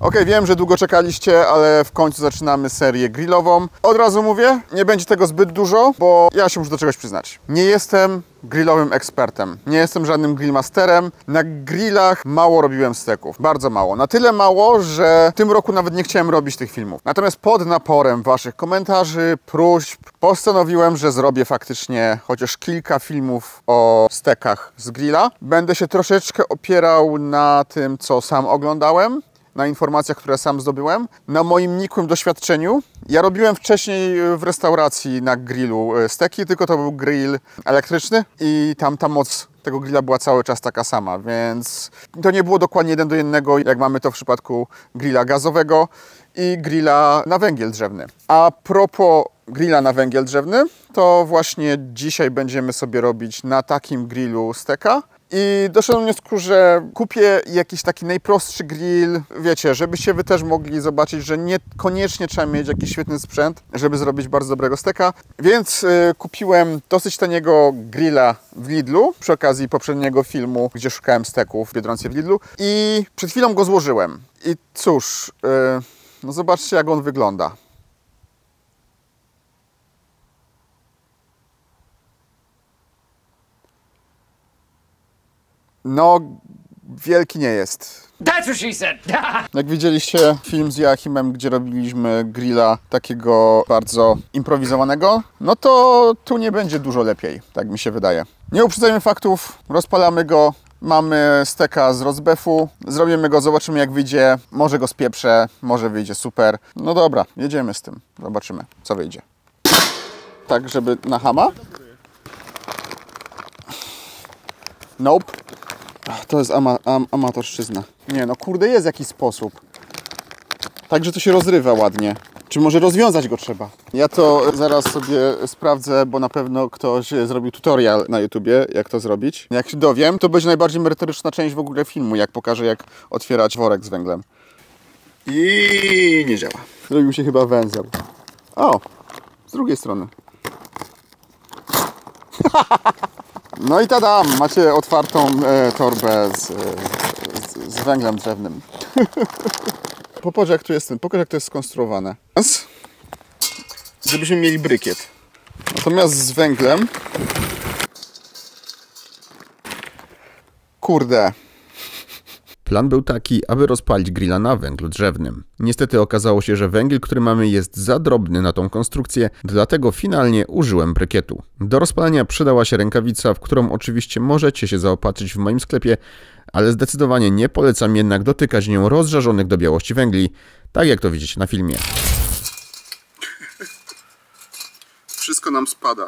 Okej, wiem, że długo czekaliście, ale w końcu zaczynamy serię grillową. Od razu mówię, nie będzie tego zbyt dużo, bo ja się muszę do czegoś przyznać. Nie jestem grillowym ekspertem. Nie jestem żadnym grillmasterem. Na grillach mało robiłem steków. Bardzo mało. Na tyle mało, że w tym roku nawet nie chciałem robić tych filmów. Natomiast pod naporem waszych komentarzy, próśb, postanowiłem, że zrobię faktycznie chociaż kilka filmów o stekach z grilla. Będę się troszeczkę opierał na tym, co sam oglądałem, na informacjach, które sam zdobyłem, na moim nikłym doświadczeniu. Ja robiłem wcześniej w restauracji na grillu steki, tylko to był grill elektryczny i tam ta moc tego grilla była cały czas taka sama, więc to nie było dokładnie 1 do 1, jak mamy to w przypadku grilla gazowego i grilla na węgiel drzewny. A propos grilla na węgiel drzewny, to właśnie dzisiaj będziemy sobie robić na takim grillu steka. I doszedłem do wniosku, że kupię jakiś taki najprostszy grill, wiecie, żebyście wy też mogli zobaczyć, że niekoniecznie trzeba mieć jakiś świetny sprzęt, żeby zrobić bardzo dobrego steka. Więc kupiłem dosyć taniego grilla w Lidlu, przy okazji poprzedniego filmu, gdzie szukałem steków w Biedronce w Lidlu. I przed chwilą go złożyłem. I cóż, no zobaczcie, jak on wygląda. No, wielki nie jest. That's what she said. Jak widzieliście film z Joachimem, gdzie robiliśmy grilla takiego bardzo improwizowanego, no to tu nie będzie dużo lepiej, tak mi się wydaje. Nie uprzedzajmy faktów, rozpalamy go, mamy steka z rozbefu, zrobimy go, zobaczymy jak wyjdzie, może go spieprzę, może wyjdzie super. No dobra, jedziemy z tym, zobaczymy co wyjdzie. Tak, żeby na hama. Nope. To jest amatorszczyzna. Nie no, kurde, jest jakiś sposób. Także to się rozrywa ładnie. Czy może rozwiązać go trzeba? Ja to zaraz sobie sprawdzę, bo na pewno ktoś zrobił tutorial na YouTubie, jak to zrobić. Jak się dowiem, to będzie najbardziej merytoryczna część w ogóle filmu, jak pokażę, jak otwierać worek z węglem. I nie działa. Zrobił się chyba węzeł. O, z drugiej strony. No i tadam, macie otwartą torbę z węglem drzewnym. Popatrz jak tu jest ten, pokaż jak to jest skonstruowane. Żebyśmy mieli brykiet. Natomiast z węglem... Kurde. Plan był taki, aby rozpalić grilla na węglu drzewnym. Niestety okazało się, że węgiel, który mamy, jest za drobny na tą konstrukcję, dlatego finalnie użyłem brykietu. Do rozpalania przydała się rękawica, w którą oczywiście możecie się zaopatrzyć w moim sklepie, ale zdecydowanie nie polecam jednak dotykać nią rozżarzonych do białości węgli, tak jak to widzicie na filmie. Wszystko nam spada.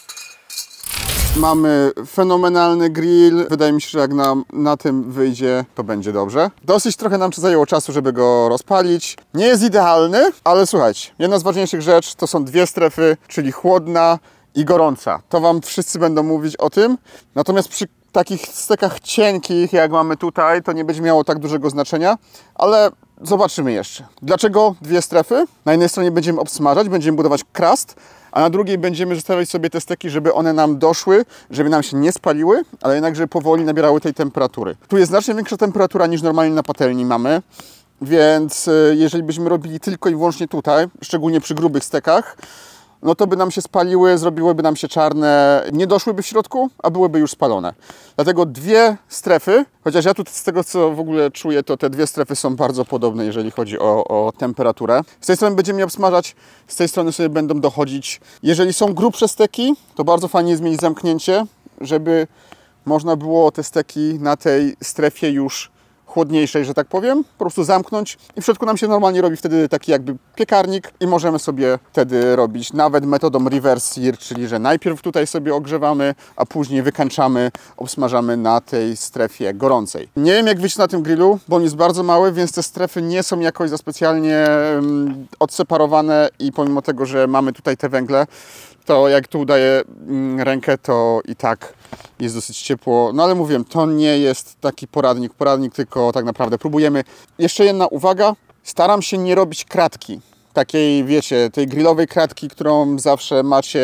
Mamy fenomenalny grill. Wydaje mi się, że jak nam na tym wyjdzie, to będzie dobrze. Dosyć trochę nam zajęło czasu, żeby go rozpalić. Nie jest idealny, ale słuchajcie, jedna z ważniejszych rzeczy to są 2 strefy, czyli chłodna i gorąca. To wam wszyscy będą mówić o tym. Natomiast przy takich stekach cienkich, jak mamy tutaj, to nie będzie miało tak dużego znaczenia, ale zobaczymy jeszcze. Dlaczego 2 strefy? Na jednej stronie będziemy obsmażać, będziemy budować crust, a na drugiej będziemy zostawiać sobie te steki, żeby one nam doszły, żeby nam się nie spaliły, ale jednak, żeby powoli nabierały tej temperatury. Tu jest znacznie większa temperatura niż normalnie na patelni mamy, więc jeżeli byśmy robili tylko i wyłącznie tutaj, szczególnie przy grubych stekach, no to by nam się spaliły, zrobiłyby nam się czarne, nie doszłyby w środku, a byłyby już spalone. Dlatego 2 strefy, chociaż ja tu z tego co w ogóle czuję, to te 2 strefy są bardzo podobne, jeżeli chodzi o temperaturę. Z tej strony będziemy je obsmażać, z tej strony sobie będą dochodzić. Jeżeli są grubsze steki, to bardzo fajnie jest mieć zamknięcie, żeby można było te steki na tej strefie już chłodniejszej, że tak powiem, po prostu zamknąć i w środku nam się normalnie robi wtedy taki jakby piekarnik i możemy sobie wtedy robić nawet metodą reverse sear, czyli że najpierw tutaj sobie ogrzewamy, a później wykańczamy, obsmażamy na tej strefie gorącej. Nie wiem jak wyjść na tym grillu, bo on jest bardzo mały, więc te strefy nie są jakoś za specjalnie odseparowane i pomimo tego, że mamy tutaj te węgle, to jak tu udaję rękę, to i tak jest dosyć ciepło. No ale mówię, to nie jest taki poradnik, tylko tak naprawdę próbujemy. Jeszcze jedna uwaga, staram się nie robić kratki. Takiej, wiecie, tej grillowej kratki, którą zawsze macie,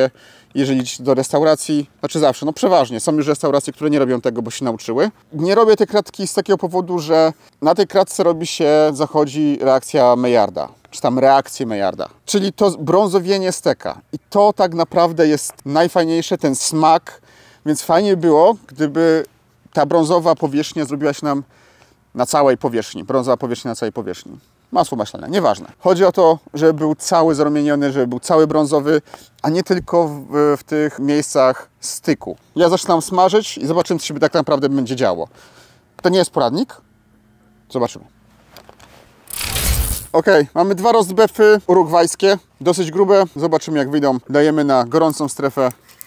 jeżeli idziecie do restauracji, znaczy zawsze, no przeważnie, są już restauracje, które nie robią tego, bo się nauczyły. Nie robię tej kratki z takiego powodu, że na tej kratce zachodzi reakcja Maillarda, czy tam reakcje Maillarda, czyli to brązowienie steka. I to tak naprawdę jest najfajniejsze, ten smak, więc fajnie było, gdyby ta brązowa powierzchnia zrobiła się nam na całej powierzchni, brązowa powierzchnia na całej powierzchni. Masło maślane, nieważne. Chodzi o to, żeby był cały zarumieniony, żeby był cały brązowy, a nie tylko w tych miejscach styku. Ja zaczynam smażyć i zobaczymy, co się tak naprawdę będzie działo. To nie jest poradnik? Zobaczymy. Ok, mamy 2 rozbefy urugwajskie, dosyć grube. Zobaczymy, jak wyjdą. Dajemy na gorącą strefę.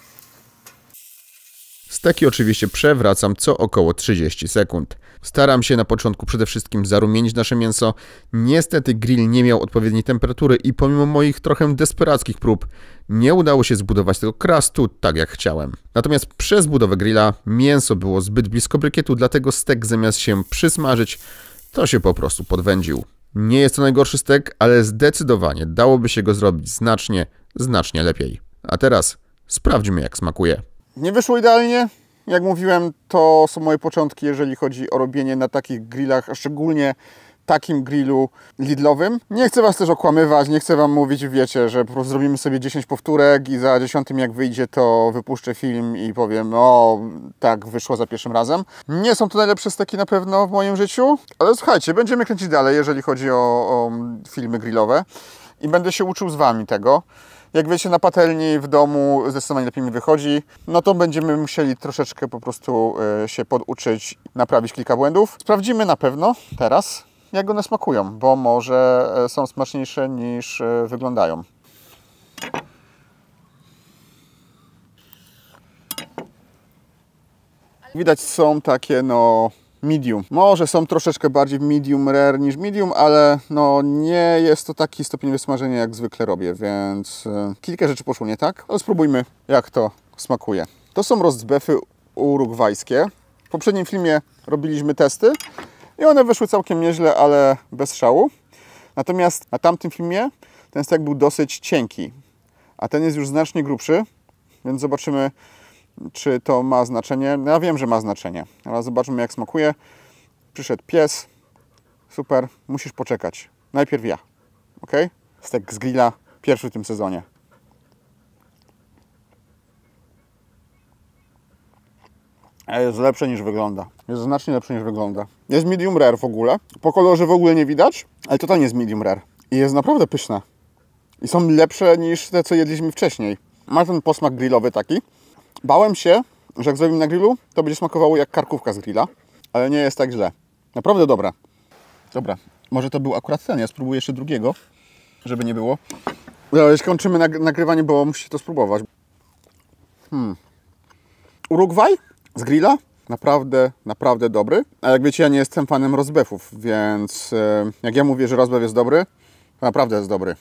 Steki oczywiście przewracam co około 30 sekund. Staram się na początku przede wszystkim zarumienić nasze mięso. Niestety grill nie miał odpowiedniej temperatury i pomimo moich trochę desperackich prób nie udało się zbudować tego krastu tak jak chciałem. Natomiast przez budowę grilla mięso było zbyt blisko brykietu, dlatego stek zamiast się przysmażyć, to się po prostu podwędził. Nie jest to najgorszy stek, ale zdecydowanie dałoby się go zrobić znacznie lepiej. A teraz sprawdźmy, jak smakuje. Nie wyszło idealnie. Jak mówiłem, to są moje początki, jeżeli chodzi o robienie na takich grillach, a szczególnie takim grillu lidlowym. Nie chcę Was też okłamywać, nie chcę Wam mówić, wiecie, że po prostu zrobimy sobie 10 powtórek i za 10 jak wyjdzie, to wypuszczę film i powiem, o, tak wyszło za pierwszym razem. Nie są to najlepsze steki na pewno w moim życiu, ale słuchajcie, będziemy kręcić dalej, jeżeli chodzi o filmy grillowe i będę się uczył z Wami tego. Jak wiecie, na patelni w domu zdecydowanie lepiej mi wychodzi, no to będziemy musieli troszeczkę po prostu się poduczyć, naprawić kilka błędów. Sprawdzimy na pewno teraz, jak one smakują, bo może są smaczniejsze niż wyglądają. Widać, są takie no medium. Może są troszeczkę bardziej medium rare niż medium, ale no nie jest to taki stopień wysmażenia, jak zwykle robię, więc kilka rzeczy poszło nie tak, ale spróbujmy, jak to smakuje. To są roastbefy urugwajskie. W poprzednim filmie robiliśmy testy i one wyszły całkiem nieźle, ale bez szału. Natomiast na tamtym filmie ten stek był dosyć cienki, a ten jest już znacznie grubszy, więc zobaczymy, czy to ma znaczenie. Ja wiem, że ma znaczenie, ale zobaczmy, jak smakuje. Przyszedł pies. Super, musisz poczekać. Najpierw ja, ok? Stek z grilla, pierwszy w tym sezonie. Jest lepsze niż wygląda. Jest znacznie lepsze niż wygląda. Jest medium rare w ogóle. Po kolorze w ogóle nie widać, ale totalnie jest medium rare. I jest naprawdę pyszne. I są lepsze niż te, co jedliśmy wcześniej. Ma ten posmak grillowy taki. Bałem się, że jak zrobimy na grillu, to będzie smakowało jak karkówka z grilla, ale nie jest tak źle. Naprawdę dobre. Dobra, może to był akurat ten. Ja spróbuję jeszcze drugiego, żeby nie było. Już kończymy nagrywanie, bo musicie to spróbować. Urugwaj z grilla. Naprawdę dobry. A jak wiecie, ja nie jestem fanem roastbefów, więc jak ja mówię, że roastbeef jest dobry, to naprawdę jest dobry.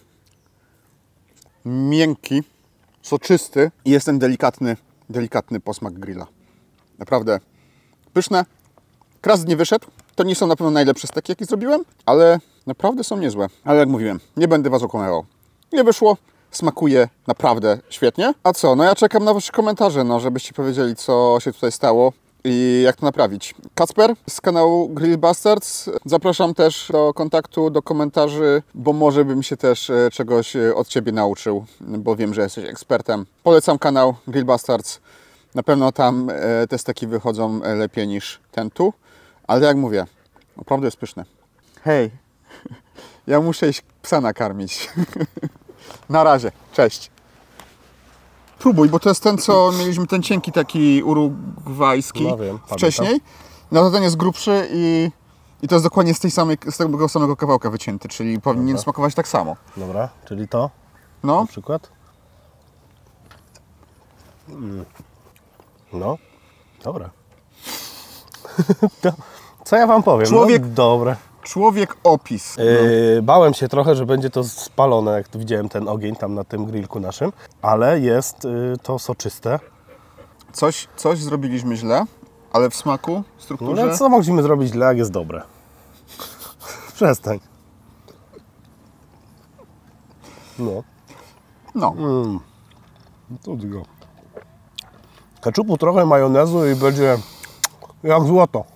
Miękki, soczysty i jest ten delikatny posmak grilla. Naprawdę pyszne. Kras nie wyszedł. To nie są na pewno najlepsze steki, jakie zrobiłem, ale naprawdę są niezłe. Ale jak mówiłem, nie będę Was okłamywał. Nie wyszło. Smakuje naprawdę świetnie. A co? No ja czekam na Wasze komentarze, no żebyście powiedzieli, co się tutaj stało i jak to naprawić. Kacper z kanału Grill Bastards. Zapraszam też do kontaktu, do komentarzy, bo może bym się też czegoś od Ciebie nauczył, bo wiem, że jesteś ekspertem. Polecam kanał Grill Bastards. Na pewno tam te steki wychodzą lepiej niż ten tu, ale jak mówię, naprawdę jest pyszne. Hej, ja muszę iść psa nakarmić. Na razie, cześć. Próbuj, bo to jest ten, co mieliśmy, ten cienki taki urugwajski no wiem, wcześniej. Pamiętam. No to ten jest grubszy i to jest dokładnie z tego samego kawałka wycięty, czyli powinien smakować tak samo. Dobra, czyli to no. Na przykład. No, dobra. Co ja Wam powiem? Człowiek, no, dobre. Człowiek opis. Bałem się trochę, że będzie to spalone, jak tu widziałem ten ogień tam na tym grillku naszym, ale jest to soczyste. Coś zrobiliśmy źle, ale w smaku, strukturze... No co mogliśmy zrobić źle, jak jest dobre? Przestań. No. No. To tylko. Keczupu trochę, majonezu i będzie jak złoto.